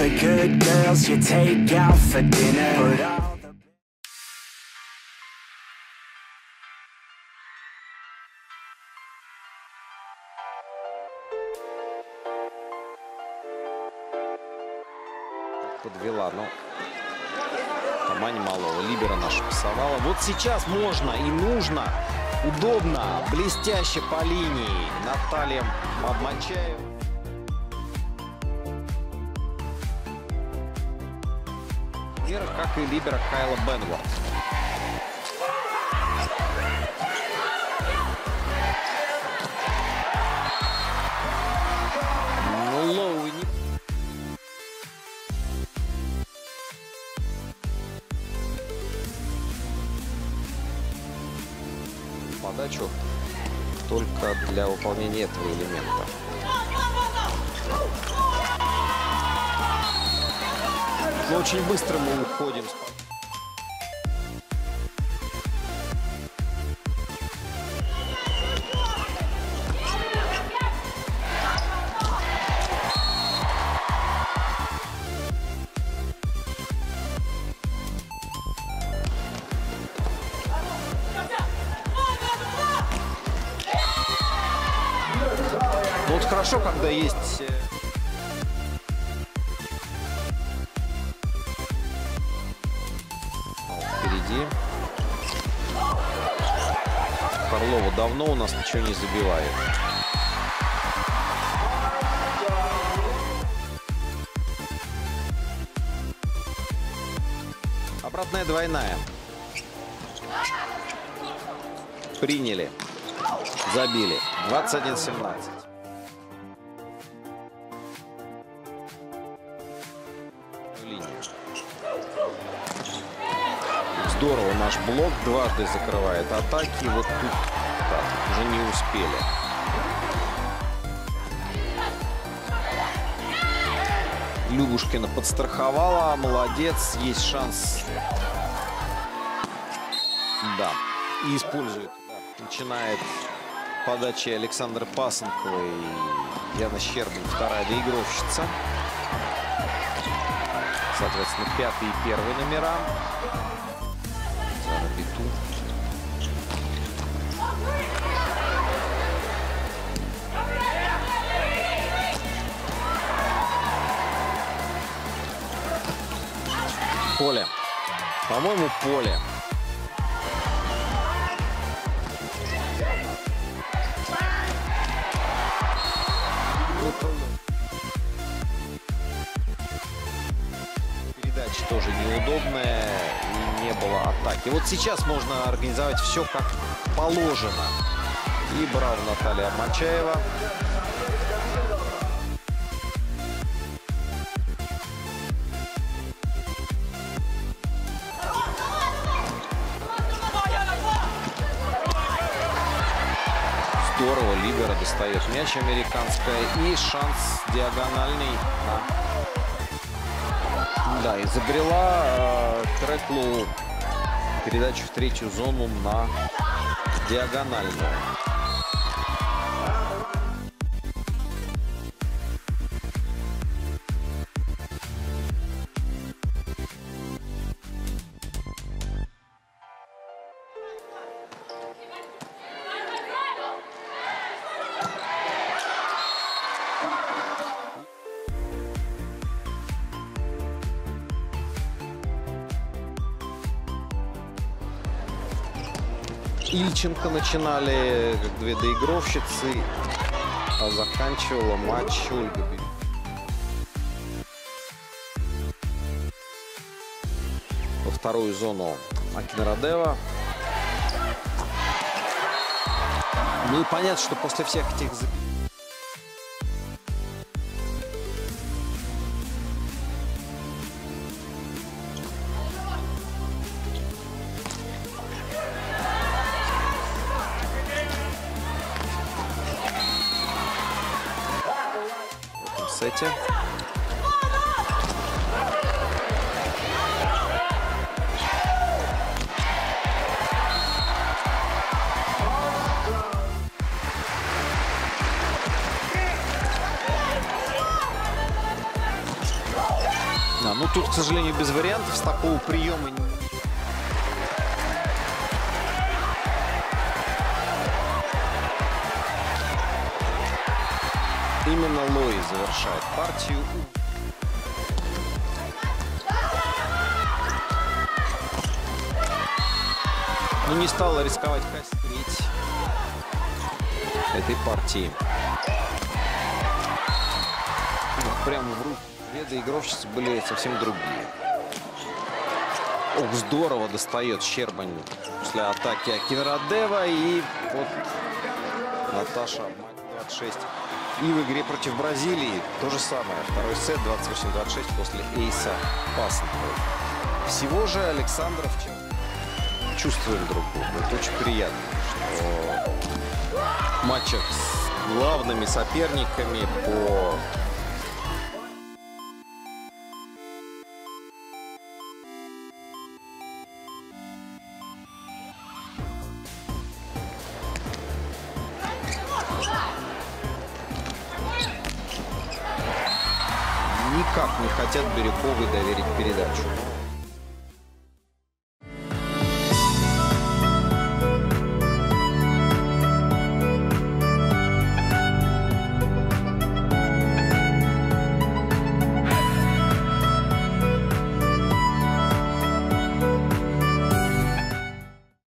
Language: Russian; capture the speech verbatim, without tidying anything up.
the good girls you take out for dinner. Put all the... Подвела, но Тамань Малова. Либера наша пасовала. Вот сейчас можно и нужно. Удобно, блестяще по линии. Наталья Мамачаева. Как и либера Кайла Бенворт. Ну, Лоу не... Подачу только для выполнения этого элемента. Но очень быстро мы уходим. Ну, вот хорошо, когда есть... Впереди. Карлова давно у нас ничего не забивает. Обратная двойная. Приняли. Забили. двадцать один семнадцать. Здорово, наш блок дважды закрывает атаки. Вот тут да, уже не успели. Любушкина подстраховала. Молодец. Есть шанс. Да. И использует. Да. Начинает подачи Александра Пасынкова и Яна Щербин. Вторая доигровщица. Соответственно, пятый и первый номера. Биту. Поле. По-моему, поле. Передача тоже неудобная. Не было атаки. Вот сейчас можно организовать все как положено. И браво, Наталья Мачаева. Здорово, либера достает мяч американская. И шанс диагональный. Да, изобрела э, Треклу передачу в третью зону на диагональную. Ильченко начинали как две доигровщицы, а заканчивала матч Ольга. Во вторую зону Акинрадева. Ну и понятно, что после всех этих... Сете. А, ну тут, к сожалению, без вариантов с такого приема. Именно Лой завершает партию. Но не стала рисковать кострить этой партии. Ну, прямо в руку две доигровщицы были совсем другие. Ох, здорово достает Щербань после атаки Акинрадева. И вот Наташа двадцать шесть. И в игре против Бразилии то же самое. Второй сет двадцать восемь двадцать шесть после эйса Пасынкова. Всего же Александров чувствуем друг друга. Это очень приятно, что в матчах с главными соперниками по никак не хотят Бирюковой доверить передачу.